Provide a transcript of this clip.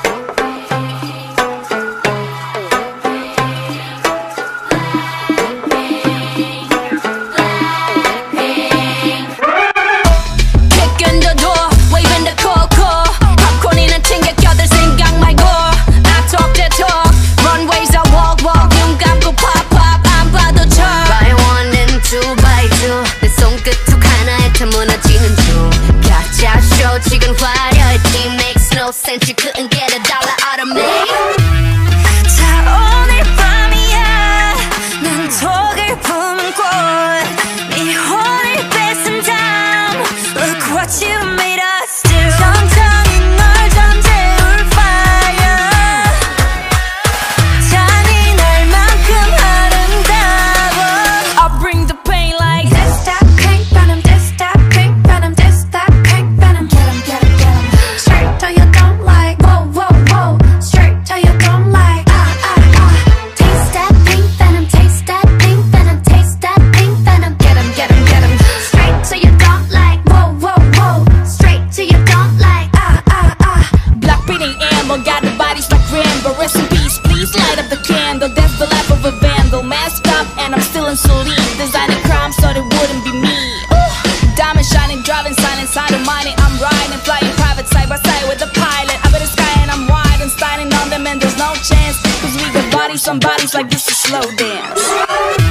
지금 화려했지 makes no sense you couldn't get a dollar out of me 자 오늘 밤이야 난 독을 품은 꽃네 혼을 뺏은 다음 Look what you made us do 천천히 널 잠재울 fire 잔인할만큼 아름다워 I'll bring the pain like This that pink venom This that pink venom This that pink venom Get 'em, get 'em, get 'em Straight till you don't like Whoa, whoa, whoa Straight till you don't like Taste that pink venom Taste that pink venom Taste that pink venom Get 'em, get 'em, get 'em Straight till you don't like Whoa, whoa, whoa Straight till you don't like BLACKPINK ain't ammo Got the bodies like Rambo Rest in peace, please light up the candle That's the life of a vandal Masked up and I'm still in saline Designing crime so it wouldn't be me Diamond shining, driving silence I don't mind it, I'm riding Flying private side by side with the pilot Up in the sky and I'm wide and styling on them And there's no chance Cause we got bodies on bodies like this is slow dance